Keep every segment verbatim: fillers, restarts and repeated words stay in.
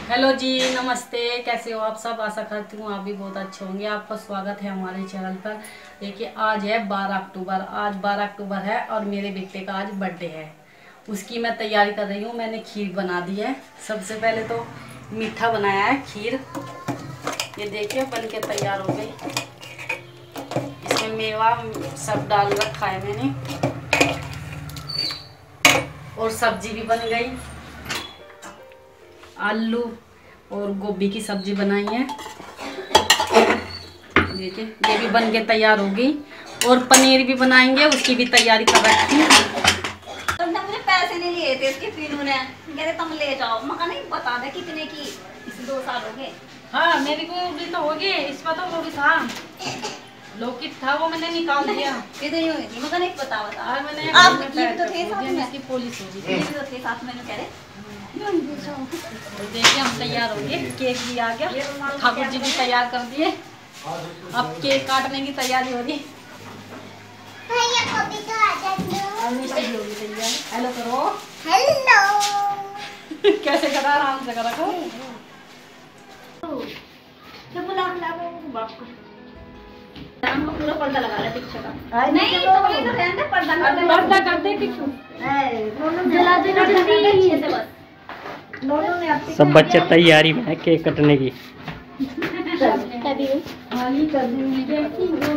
Hello जी, नमस्ते। कैसे हो आप सब? आशा करती हूँ आप भी बहुत अच्छे होंगे। आपका स्वागत है हमारे चैनल पर। देखिए, आज है बारह अक्टूबर। आज बारह अक्टूबर है और मेरे बेटे का आज बर्थडे है। उसकी मैं तैयारी कर रही हूँ। मैंने खीर बना दी है। सबसे पहले तो मीठा बनाया है, खीर। ये देखिए बन के तैयार हो गई। इसमें मेवा सब डाल रखा है मैंने, और सब्जी भी बन गई। आलू और गोभी की सब्जी बनाई है। देखिए ये भी बन के तैयार हो गई। और पनीर भी बनाएंगे, उसकी भी तैयारी कर रखी है। तुमने मुझे पैसे नहीं लिए थे इसके पीनू ने, कहते तुम ले जाओ। मका नहीं बता दे कितने की। इस दो साल हो गए। हाँ, मेरे को भी तो हो गए। इस पर तो वो भी था, लोकित था, वो मैंने निकाल दिया। इधर ही हुई थी, मका नहीं बता बता। और मैंने आप ये भी तो थे साथ में, इसकी पॉलिश हो गई। ये भी तो थे साथ में, कह रहे। देखिए हम तैयार हो गए। केक भी आ गया, ठाकुर जी भी तैयार कर दिए। अब केक काटने की तैयारी हो रही। हेलो करो। हेलो। कैसे करा? आराम से करा करो। पूरा पर्दा लगा ले पीछे का। नहीं तो वही तो रहने दे, पर्दा कर दे। पर्दा कर दे किसको? जला दे जल्दी अच्छे से बस। सब बच्चे तैयारी में है केक कटने की। हाली कर देंगे कि वो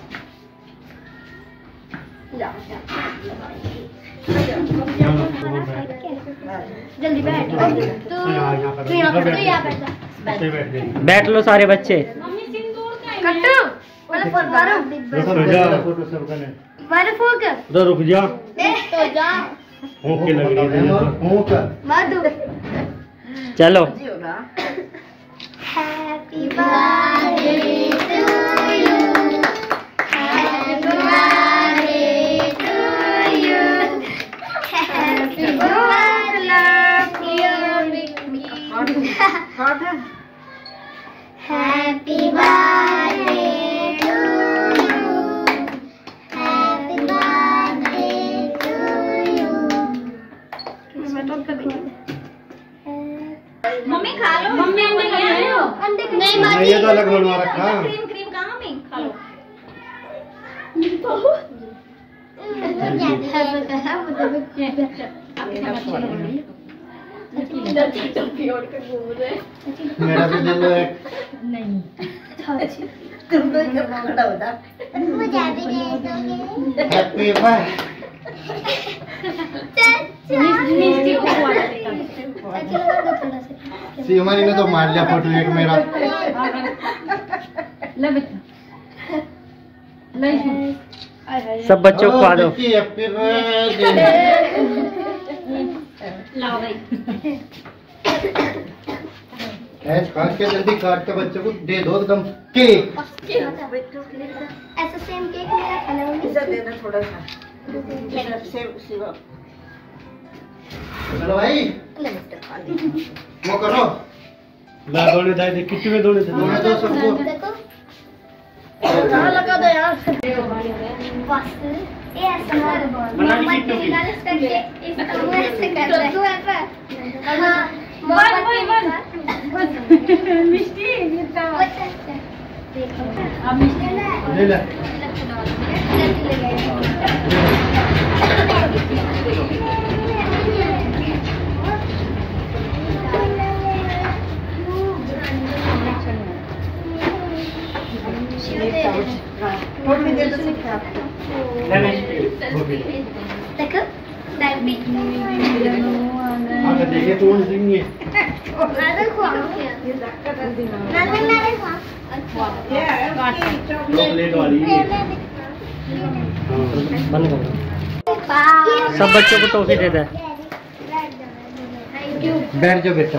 जल्दी बैठ। तू तू यहाँ बैठ, तू यहाँ बैठ। बैठ लो सारे बच्चे। मम्मी सिंदूर का है। कट्टू वाला फोन मारो। रुक जा, फोटो सब करने। मारो फोक। उधर रुक जा। ए तो जा। ओके लग रही है। ओके। मार दो। चलो। Happy birthday to you. Happy birthday to you. Happy birthday love you. Happy birthday to you. Happy birthday to you. Mummy खा लो। मम्मी अंडे खाए हो? नहीं नहीं, ये तो अलग बनवा रखा। क्रीम क्रीम कहाँ मम्मी? खा लो। मेरा भी ले लो एक। नहीं, तुम तो जब खड़ा होता। मुझे भी दे दोगे? Happy birthday. मिष्टी को खुआ देता। सीमानी ने तो मार लिया फोटो एक मेरा। ले बेटा, ले। सब बच्चों को खवा दो। Happy birthday. लाओ भाई। ऐसे काट के जल्दी काट के बच्चे को दे दो एकदम केक। ऐसा सेम केक मेरा खाना होगी। इधर दे दे थोड़ा सा। चलो भाई वो करो। ला दोने दाई दे किट्टी में दोने दे दोने दो सबको। देखो कहाँ लगा दो यार। बस ये ऐसा मोहम्मद बिलाल इसका केक इसका मुंह ऐसे कर रहा है। तू ऐसा हाँ मोहम्मद मिष्टी गिरता हुआ। देखो अब मिष्टी ले ले। देखो डायबी आगे देखिए कौन सी है। नारे खुआ नारे नारे खुआ चॉकलेट वाली है। बंद करो। सब बच्चों को टॉफी दे दे। बैठ जाओ बेटा।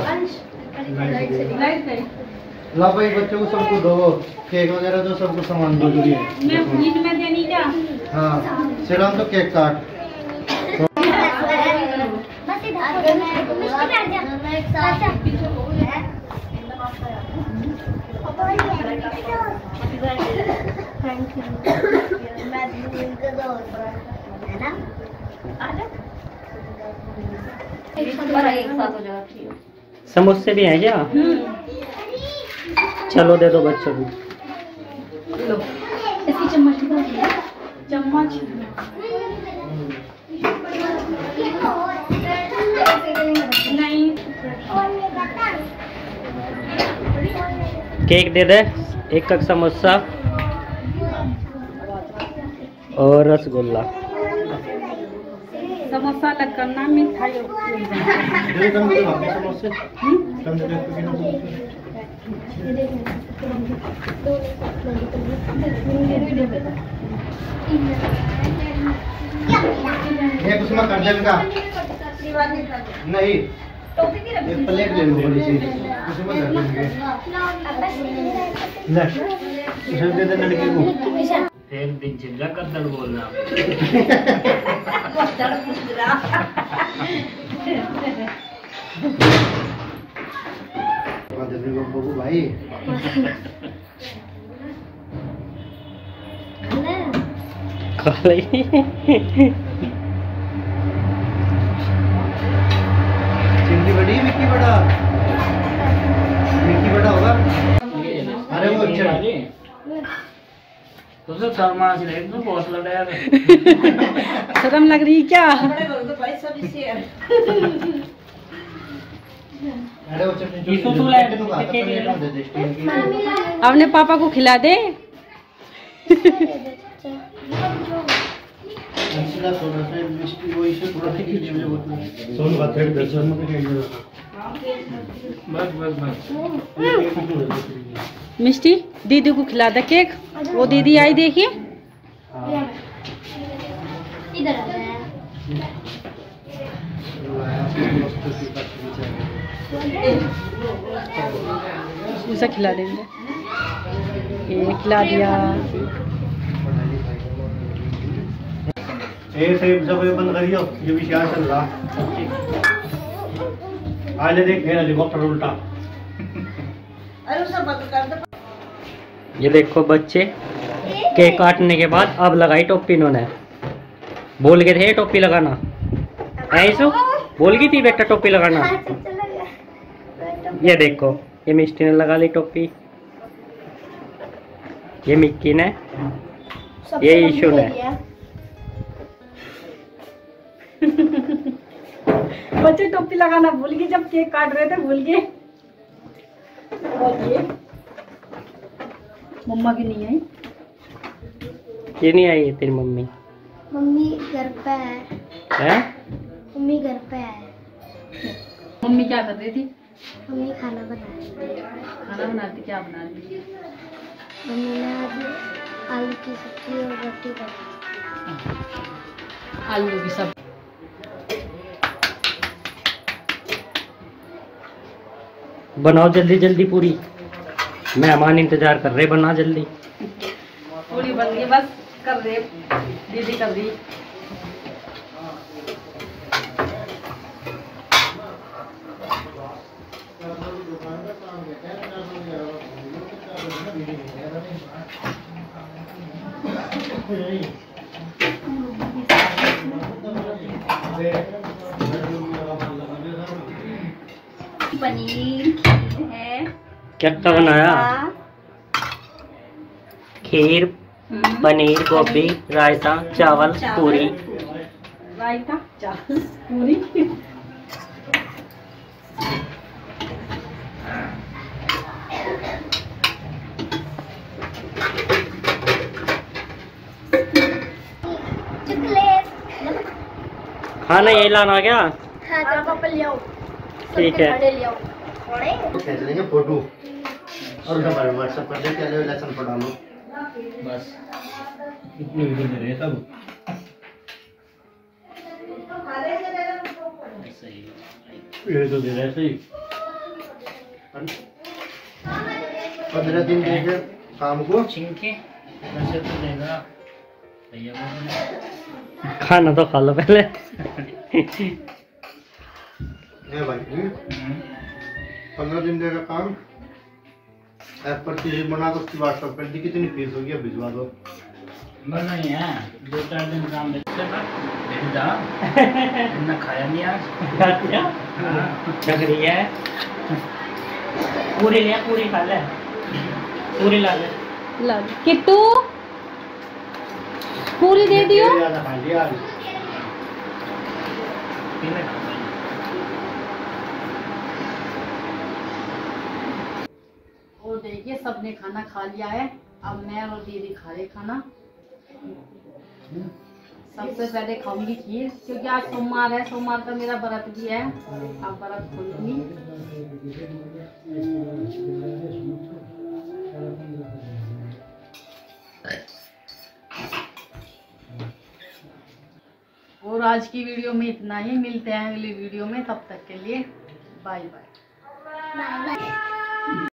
ला भाई बच्चों को सबको दो केक वगैरह दो, सबको सामान दो जो भी है। मैं फ्रिज में देनी क्या? हाँ सिर्फ तो केक काट। बस इधर मिस्टी बैठ जा एक साथ थैंक यू। मैं दूध का दो है ना। आ जा एक साथ हो जाती है। समोसे भी हैं क्या? चलो दे दो बच्चों को। लो इसकी चम्मच चम्मच नहीं। केक दे दे, एक कप समोसा और रसगुल्ला। समोसा अलग करना, मिठाई दे दो मुझे भाभी समोसे। कम दे दो। ये कुछ मत कर दे इनका। नहीं ये प्लेट ले लो बड़ी सी, कुछ मत कर देंगे। ले उसे दे दे लड़की को। एक दिन चिल्ला कद्दड़ बोलना। बबू भाई खा लेगी। चिंकी बड़ी मिक्की बड़ा, मिक्की बड़ा होगा। अरे वो तो सब शर्मा से ले तो बहुत लड़ा यार। शर्म लग रही क्या? अरे वो चटनी तो तू लाए तो खाता दे दे स्टील। अपने पापा को खिला दे। अंशिला सोना से मिष्टी वो इसे थोड़ा सा खींच मुझे बोतल। सोनू बात कर दर्शन में भी नहीं बस बस बस। मिष्टी दीदी को खिला दे केक। वो दीदी आई देखिए। इधर आ जाए। उसे खिला देंगे। ये खिला दिया। ए सेब सब ये बंद करियो, ये भी शायद चल रहा। आले देख मेरा हेलीकॉप्टर उल्टा। अरे उसे बंद कर दे। ये देखो बच्चे केक काटने के बाद अब लगाई टोपी इन्होंने। बोल गए थे टोपी लगाना, ऐसो बोल गई थी बेटा टोपी लगाना। ये देखो ये मिष्टी ने लगा ली टोपी, ये मिक्की ने, ये ईशु ने। बच्चे टोपी लगाना भूल गए जब केक काट रहे थे, भूल गए। मम्मा की नहीं आई। ये नहीं आई है तेरी मम्मी? मम्मी घर पे है। हैं? मम्मी घर पे है। मम्मी क्या कर रही थी? मम्मी खाना बना रही थी। खाना बनाती, क्या बना रही थी? मम्मी ने आज आलू की सब्जी और रोटी बनाई। आलू की सब्जी। बनाओ जल्दी जल्दी पूरी, मेहमान इंतजार कर रहे, बना जल्दी। पूरी बन गई, बस कर रहे, दीदी कर रही। पनीर है, क्या क्या बनाया? खीर, पनीर, गोभी, रायता, चावल, पूरी। रायता, चावल, पूरी। खाना यही लाना क्या? हाँ तो पापा ले आओ। ठीक है। ले आओ। खींच लेंगे फोटो और हमारे व्हाट्सएप पर देख ले, लेसन पढ़ा लो बस। इतने वीडियो दे रहे हैं सब। ये तो दे रहे सही। पंद्रह दिन देखे काम को। छिंके वैसे तो देगा खाना तो खा लो पहले। ये भाई पंद्रह दिन देगा काम, ऐप पर चीज बना दो, उसकी व्हाट्सएप कर दी, कितनी फीस होगी अब भिजवा दो। बस नहीं है, दो चार दिन काम ना खाया नहीं आज। लग रही है पूरी ले, पूरी खा ले, पूरी ला ले। ला किट्टू पूरी दे दियो। और देखिए सबने खाना खा लिया है, अब मैं और दीदी खा रहे खाना। सबसे पहले खाऊंगी खीर, क्योंकि आज सोमवार है, सोमवार का मेरा व्रत भी है। अब व्रत खोलूंगी। और आज की वीडियो में इतना ही, मिलते हैं अगली वीडियो में, तब तक के लिए बाय बाय। Bye bye.